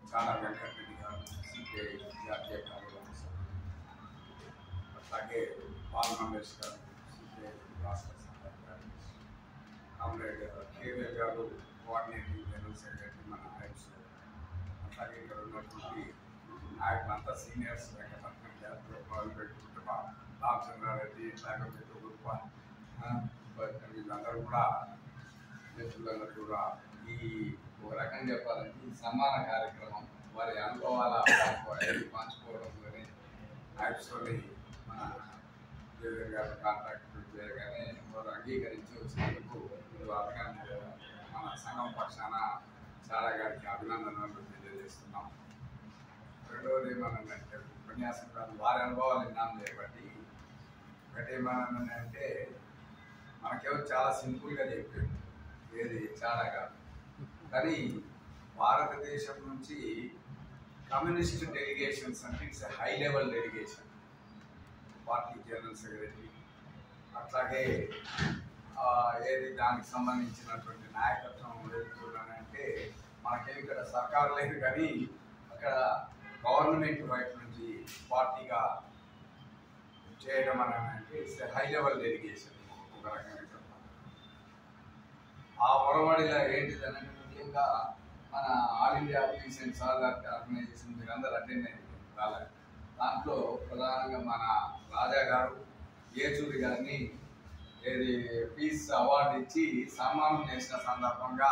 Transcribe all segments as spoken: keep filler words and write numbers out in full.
చాలా వెంకటరెడ్డి గారు సిపిఐ జాతీయ కార్యదర్శి, అట్లాగే పాల్ రమేష్ గారు సిపిఐ రాష్ట్ర సంఘ కార్యదర్శి, కామ్రేడ్ కేవీఆర్ గారు కోఆర్డినేటింగ్ జనరల్ సెక్రటరీ మన హైప్స్, అట్లాగే ఇక్కడ ఉన్నటువంటి నాయకులంతా సీనియర్స్ వెంకటరత్నం గారు మొదలు పెట్టుకుంటే మా రామచంద్రారెడ్డి ఇట్లాగే పెద్ద గొప్ప వీళ్ళందరూ కూడా మిత్రులందరూ కూడా ఈ ఒక రకంగా చెప్పాలంటే ఈ సన్మాన కార్యక్రమం వారి అనుభవాల పంచుకోవడంలోనే యాక్చువల్లీ మన దేవేంద్ర గారు కాంట్రాక్ట్ చేయగానే వారు అంగీకరించి వచ్చినందుకు మీరు అభినందన మన సంఘం పక్షాన చాలా గారికి అభినందనలు తెలియజేస్తున్నాం. రెండవది ఏమనంటే ఉపన్యాసం కాదు, వారి అనుభవాలు విన్నాం చేయబట్టి ఒకటి ఏమనంటే మనకేమో చాలా సింపుల్గా చెప్పారు, ఏది చాలా కాదు. కానీ భారతదేశం నుంచి కమ్యూనిస్ట్ డెలిగేషన్స్ అంటే it's high level delegation, party general secretary, అట్లాగే ఏది దానికి సంబంధించినటువంటి నాయకత్వం వెళ్తున్నానంటే మనకేం ఇక్కడ సర్కారు లేదు, కానీ అక్కడ గవర్నమెంట్ వైపు నుంచి పార్టీగా చేయడం అని అంటే ఇట్స్ హై లెవెల్ డెలిగేషన్ ఒక రకంగా చెప్పాలి. ఆ పొరవడిలో ఏంటిది అంటే ముఖ్యంగా మన all India peace and solidarity organisation మీరు అందరూ అటెండ్ అయింది రాలేదు. దాంట్లో ప్రధానంగా మన రాజా గారు ఏచూరి గారిని ఏది పీస్ అవార్డు ఇచ్చి సన్మానం చేసిన సందర్భంగా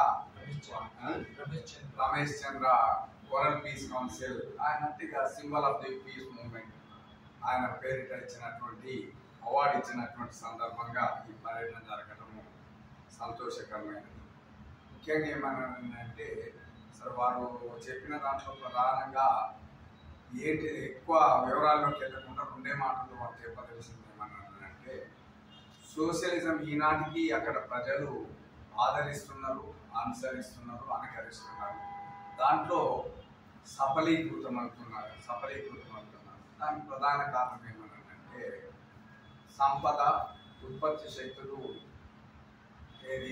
Ramesh Chandra world peace council ఆయన ఇక symbol of the peace movement ఆయన పేరిట ఇచ్చినటువంటి అవార్డు ఇచ్చినటువంటి సందర్భంగా ఈ పర్యటన జరగడము సంతోషకరమైనది. ముఖ్యంగా ఏమన్నానంటే సార్ వారు చెప్పిన దాంట్లో ప్రధానంగా ఏంటి ఎక్కువ వివరాల్లోకి వెళ్ళకుండా రెండే మాటలు వారు చెప్పదలసింది ఏమన్నానంటే సోషలిజం ఈనాటికి అక్కడ ప్రజలు ఆదరిస్తున్నారు, అనుసరిస్తున్నారు, అనుకరిస్తున్నారు. దాంట్లో సఫలీకృతం అవుతున్నారు సఫలీకృతం అవుతున్నారు దానికి ప్రధాన కారణం ఏమనంటే సంపద, ఉత్పత్తి శక్తులు, ఏది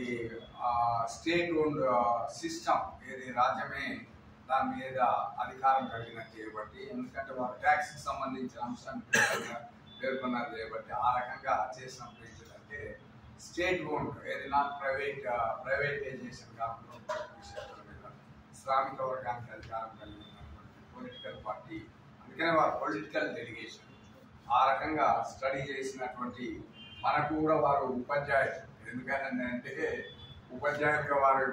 స్టేట్ ఓన్డ్ సిస్టమ్, ఏది రాజ్యమే దాని మీద అధికారం కలిగినట్టు చేయబట్టి, ఎందుకంటే వారు ట్యాక్స్కి సంబంధించిన అంశాన్ని పేర్కొన్నారు చేయబట్టి ఆ రకంగా చేసినప్పుడు ఏంటంటే స్టేట్ ఓన్డ్, ఏది నాట్ ప్రైవేట్ ప్రైవేటైజేషన్ కాకుండా విషయాల మీద శ్రామిక వర్గానికి అధికారం కలిగినటువంటి పొలిటికల్ పార్టీ, అందుకనే వారు పొలిటికల్ డెలిగేషన్ ఆ రకంగా స్టడీ చేసినటువంటి మనకు కూడా వారు ఉపాధ్యాయులు. ఎందుకని అంటే ఉపాధ్యాయులుగా వారు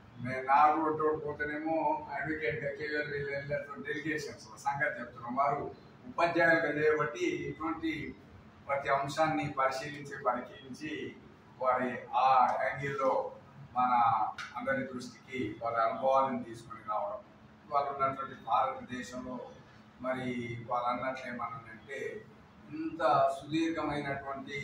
నాకు పోతేనేమో అడ్వకేట్గా కేవీఎల్ వీళ్ళు వెళ్ళినటువంటి డెలిగేషన్స్ సంగతి చెప్తున్నాం. వారు ఉపాధ్యాయులుగా చేయబట్టి ఇటువంటి ప్రతి అంశాన్ని పరిశీలించి పరిశీలించి వారి ఆ యాంగిల్లో మన అందరి దృష్టికి వారి అనుభవాలను తీసుకొని రావడం, వాళ్ళు ఉన్నటువంటి భారతదేశంలో మరి వాళ్ళు అన్నట్లు ఏమన్నానంటే ఇంత సుదీర్ఘమైనటువంటి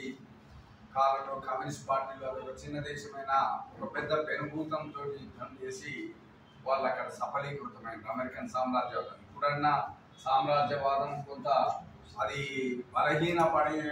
కాలంలో కమ్యూనిస్ట్ పార్టీలు ఒక చిన్న దేశమైన ఒక పెద్ద పెనుభూతంతో యుద్ధం చేసి వాళ్ళు అక్కడ సఫలీకృతమైన అమెరికన్ సామ్రాజ్యవాదం. ఇప్పుడన్నా సామ్రాజ్యవాదం కొంత అది బలహీన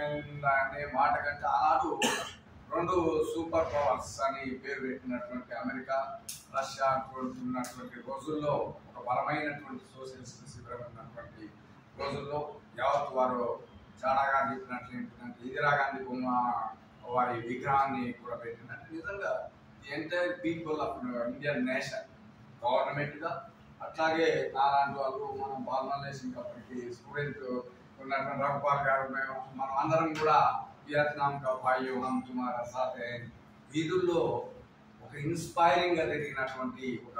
పడిన మాట కంటే ఆనాడు రెండు సూపర్ పవర్స్ అని పేరు పెట్టినటువంటి అమెరికా, రష్యా ఉన్నటువంటి రోజుల్లో ఒక బలమైనటువంటి సోషలిస్ట్ శిబిరం ఉన్నటువంటి రోజుల్లో యావత్ వారు చాలాగా చెప్పినట్లు ఏంటంటే ఇందిరాగాంధీ బొమ్మ వారి విగ్రహాన్ని కూడా పెట్టినట్టు నిజంగా the entire people of Indian nation గవర్నమెంట్గా, అట్లాగే నాలాంటి వాళ్ళు మనం బాల్మలేషన్ అప్పటికి స్టూడెంట్ ఉన్నటువంటి రఘుపాల్ గారు మేము మనం అందరం కూడా వియత్నాం కా భాయో హమ్ తుమారా సాథే వీధుల్లో ఒక ఇన్స్పైరింగ్గా జరిగినటువంటి ఒక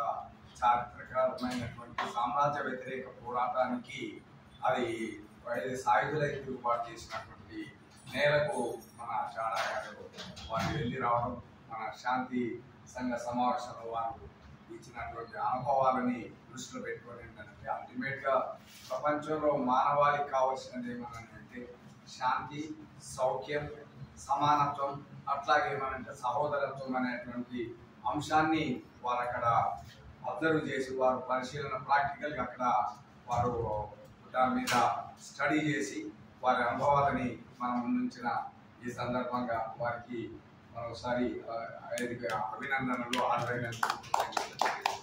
చారిత్రకరమైనటువంటి సామ్రాజ్య వ్యతిరేక పోరాటానికి అది సాయుధులై తిరుగుబాటు చేసినటువంటి నేలకు మన చాడా గారు వారు వెళ్ళి రావడం, మన శాంతి సంఘ సమావేశంలో వారు ఇచ్చినటువంటి అనుభవాలని దృష్టిలో పెట్టుకొని ఏంటంటే అల్టిమేట్గా ప్రపంచంలో మానవాళికి కావాల్సినది ఏమనంటే శాంతి, సౌఖ్యం, సమానత్వం, అట్లాగే ఏమనంటే సహోదరత్వం అనేటువంటి అంశాన్ని వారు అక్కడ అబ్జర్వ్ చేసి వారు పరిశీలన ప్రాక్టికల్గా అక్కడ వారు దాని మీద స్టడీ చేసి వారి అనుభవాలని మనం ముందుంచిన ఈ సందర్భంగా వారికి మరోసారి అభినందనలు ఆదరణ